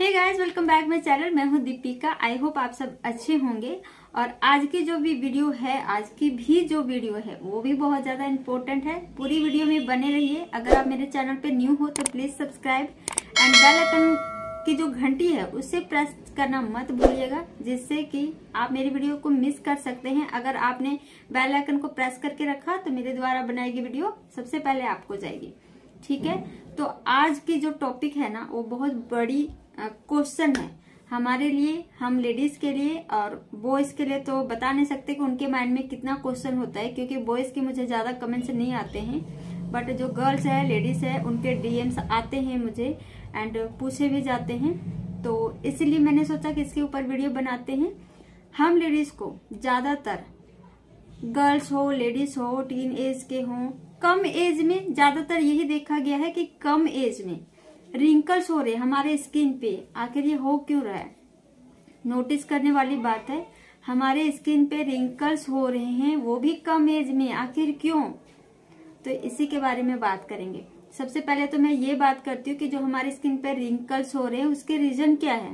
Hey guys, welcome back my channel. मैं हूं Deepika. I hope आप सब अच्छे होंगे। और आज की जो भी वीडियो है, आज की भी जो वीडियो है वो भी बहुत ज्यादा इम्पोर्टेंट है। पूरी वीडियो में बने रहिए। अगर आप मेरे चैनल पे न्यू हो तो please subscribe and bell icon की जो घंटी है उससे प्रेस करना मत भूलिएगा, जिससे कि आप मेरी वीडियो को मिस कर सकते हैं। अगर आपने बेल आइकन को प्रेस करके रखा तो मेरे द्वारा बनाई गई वीडियो सबसे पहले आपको जाएगी। ठीक है, तो आज की जो टॉपिक है ना वो बहुत बड़ी क्वेश्चन है हमारे लिए, हम लेडीज के लिए। और बॉयज के लिए तो बता नहीं सकते कि उनके माइंड में कितना क्वेश्चन होता है, क्योंकि बॉयज के मुझे ज्यादा कमेंट्स नहीं आते हैं, बट जो गर्ल्स है, लेडीज है, उनके डीएम्स आते हैं मुझे एंड पूछे भी जाते हैं। तो इसीलिए मैंने सोचा कि इसके ऊपर वीडियो बनाते हैं। हम लेडीज को ज्यादातर, गर्ल्स हो, लेडीज हो, टीन एज के हो, कम एज में ज्यादातर यही देखा गया है कि कम एज में रिंकल्स हो रहे हमारे स्किन पे। आखिर ये हो क्यों रहा है? नोटिस करने वाली बात है, हमारे स्किन पे रिंकल्स हो रहे हैं, वो भी कम एज में। आखिर क्यों? तो इसी के बारे में बात करेंगे। सबसे पहले तो मैं ये बात करती हूँ कि जो हमारी स्किन पे रिंकल्स हो रहे हैं उसके रीजन क्या है।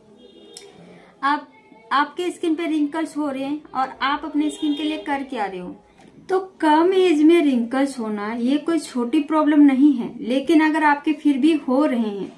आपके स्किन पे रिंकल्स हो रहे हैं और आप अपने स्किन के लिए कर क्या रहे हो? तो कम एज में रिंकल्स होना ये कोई छोटी प्रॉब्लम नहीं है, लेकिन अगर आपके फिर भी हो रहे हैं,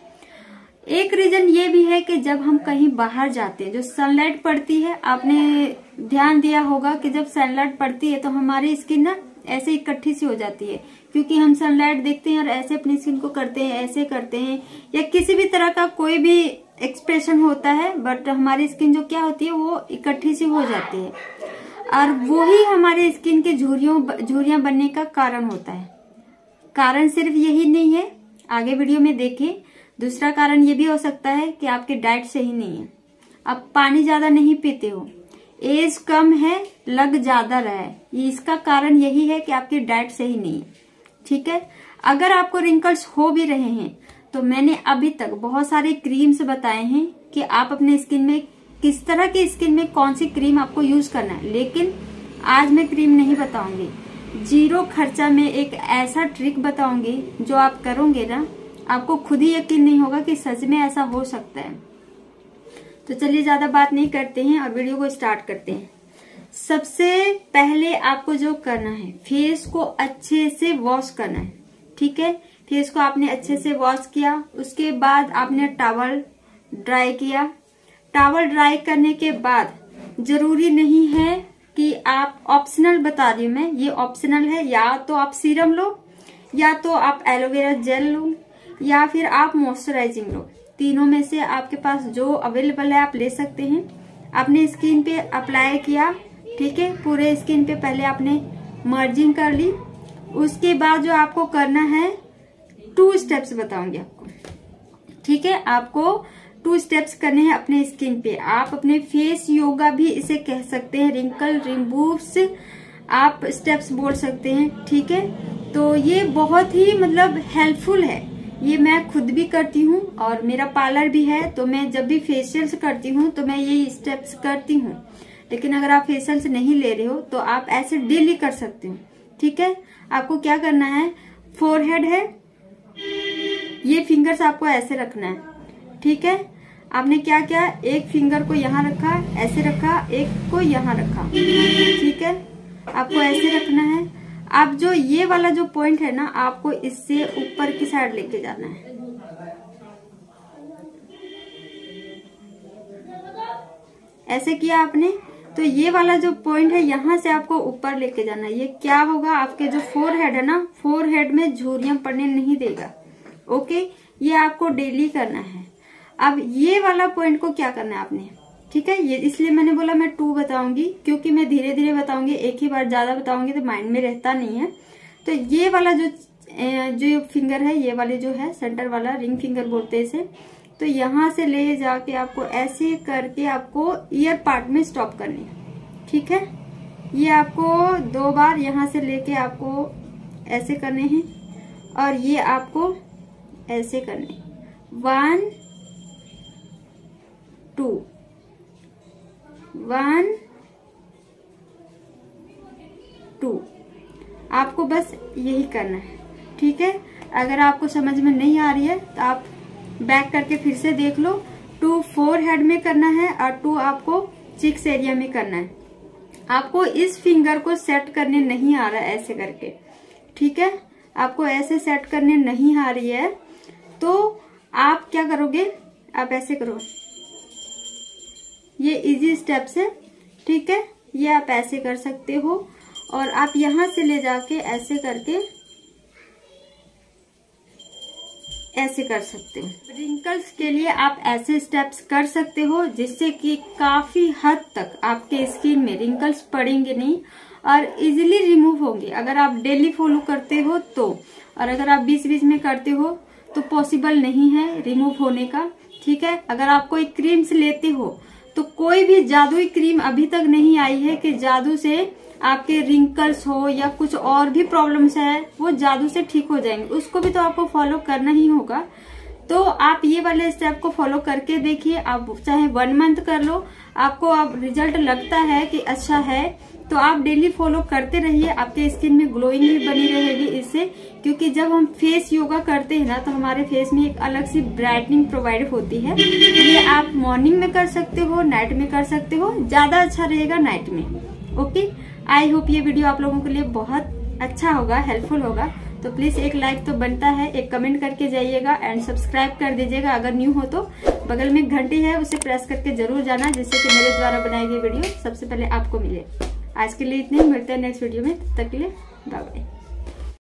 एक रीजन ये भी है कि जब हम कहीं बाहर जाते हैं, जो सनलाइट पड़ती है, आपने ध्यान दिया होगा कि जब सनलाइट पड़ती है तो हमारी स्किन ना ऐसे इकट्ठी सी हो जाती है, क्योंकि हम सनलाइट देखते हैं और ऐसे अपनी स्किन को करते हैं, ऐसे करते हैं, या किसी भी तरह का कोई भी एक्सप्रेशन होता है, बट हमारी स्किन जो क्या होती है वो इकट्ठी सी हो जाती है। और वो ही हमारे स्किन के झुर्रियां बनने का कारण होता है। कारण सिर्फ यही नहीं है, आगे वीडियो में देखिए। दूसरा कारण ये भी हो सकता है कि आपकी डाइट सही नहीं है, आप पानी ज्यादा नहीं पीते हो, एज कम है, लग ज्यादा रहा है। इसका कारण यही है कि आपकी डाइट सही नहीं है। ठीक है, अगर आपको रिंकल्स हो भी रहे हैं तो मैंने अभी तक बहुत सारे क्रीम्स बताए हैं कि आप अपने स्किन में किस तरह की स्किन में कौन सी क्रीम आपको यूज करना है। लेकिन आज मैं क्रीम नहीं बताऊंगी, जीरो खर्चा में एक ऐसा ट्रिक बताऊंगी जो आप करोगे ना, आपको खुद ही यकीन नहीं होगा कि सच में ऐसा हो सकता है। तो चलिए ज्यादा बात नहीं करते हैं और वीडियो को स्टार्ट करते हैं। सबसे पहले आपको जो करना है, फेस को अच्छे से वॉश करना है। ठीक है, फेस को आपने अच्छे से वॉश किया, उसके बाद आपने टॉवल ड्राई किया। टॉवल ड्राई करने के बाद जरूरी नहीं है कि आप, ऑप्शनल बता रही हूं मैं, ये ऑप्शनल है, या तो आप सीरम लो, या तो आप एलोवेरा जेल लो, या फिर आप मॉइस्चराइजिंग लो। तीनों में से आपके पास जो अवेलेबल है आप ले सकते हैं। आपने स्किन पे अप्लाई किया, ठीक है, पूरे स्किन पे पहले आपने मर्जिंग कर ली। उसके बाद जो आपको करना है, 2 स्टेप्स बताऊंगी आपको। ठीक है, आपको 2 स्टेप्स करने हैं अपने स्किन पे। आप अपने फेस योगा भी इसे कह सकते हैं, रिंकल रिमूव्स आप स्टेप्स बोल सकते हैं। ठीक है, तो ये बहुत ही मतलब हेल्पफुल है। ये मैं खुद भी करती हूँ और मेरा पार्लर भी है, तो मैं जब भी फेशियल्स करती हूँ तो मैं ये स्टेप्स करती हूँ। लेकिन अगर आप फेशियल्स नहीं ले रहे हो तो आप ऐसे डेली कर सकते हो। ठीक है, आपको क्या करना है, फोरहेड है, ये फिंगर्स आपको ऐसे रखना है। ठीक है, आपने क्या किया, एक फिंगर को यहाँ रखा, ऐसे रखा, एक को यहाँ रखा। ठीक है, आपको ऐसे रखना है। आप जो ये वाला जो पॉइंट है ना, आपको इससे ऊपर की साइड लेके जाना है। ऐसे किया आपने, तो ये वाला जो पॉइंट है यहाँ से आपको ऊपर लेके जाना है। ये क्या होगा, आपके जो फोरहेड है ना, फोरहेड में झुर्रियां पड़ने नहीं देगा। ओके, ये आपको डेली करना है। अब ये वाला पॉइंट को क्या करना है आपने, ठीक है, ये इसलिए मैंने बोला मैं 2 बताऊंगी, क्योंकि मैं धीरे धीरे बताऊंगी, एक ही बार ज्यादा बताऊंगी तो माइंड में रहता नहीं है। तो ये वाला जो फिंगर है, ये वाले जो है सेंटर वाला, रिंग फिंगर बोलते हैं इसे, तो यहाँ से ले जाके आपको ऐसे करके आपको ईयर पार्ट में स्टॉप करनी है। ठीक है, ये आपको 2 बार यहाँ से लेके आपको ऐसे करने हैं, और ये आपको ऐसे करने, 1 2 1 2, आपको बस यही करना है। ठीक है, अगर आपको समझ में नहीं आ रही है तो आप बैक करके फिर से देख लो, 2 फोरहेड में करना है और 2 आपको चिक्स एरिया में करना है। आपको इस फिंगर को सेट करने नहीं आ रहा है ऐसे करके, ठीक है, आपको ऐसे सेट करने नहीं आ रही है तो आप क्या करोगे, आप ऐसे करो, ये इजी स्टेप्स है, ठीक है, ये आप ऐसे कर सकते हो और आप यहां से ले जाके ऐसे करके ऐसे कर सकते हो। रिंकल्स के लिए आप ऐसे स्टेप्स कर सकते हो जिससे कि काफी हद तक आपके स्किन में रिंकल्स पड़ेंगे नहीं और इजीली रिमूव होंगे अगर आप डेली फॉलो करते हो तो। और अगर आप बीच बीच में करते हो तो पॉसिबल नहीं है रिमूव होने का, ठीक है। अगर आप कोई क्रीम्स लेते हो तो कोई भी जादुई क्रीम अभी तक नहीं आई है कि जादू से आपके रिंकल्स हो या कुछ और भी प्रॉब्लम्स है वो जादू से ठीक हो जाएंगे, उसको भी तो आपको फॉलो करना ही होगा। तो आप ये वाले स्टेप को फॉलो करके देखिए, आप चाहे 1 मंथ कर लो, आपको अब रिजल्ट लगता है कि अच्छा है तो आप डेली फॉलो करते रहिए, आपके स्किन में ग्लोइंग भी बनी रहेगी इससे। क्योंकि जब हम फेस योगा करते हैं ना तो हमारे फेस में एक अलग सी ब्राइटनिंग प्रोवाइड होती है। ये आप मॉर्निंग में कर सकते हो, नाइट में कर सकते हो, ज्यादा अच्छा रहेगा नाइट में। ओके, आई होप ये वीडियो आप लोगों के लिए बहुत अच्छा होगा, हेल्पफुल होगा। तो प्लीज एक लाइक तो बनता है, एक कमेंट करके जाइएगा एंड सब्सक्राइब कर दीजिएगा अगर न्यू हो तो। बगल में घंटी है उसे प्रेस करके जरूर जाना जिससे कि मेरे द्वारा बनाई गई वीडियो सबसे पहले आपको मिले। आज के लिए इतने, मिलते हैं नेक्स्ट वीडियो में, तब तक के लिए बाय बाय।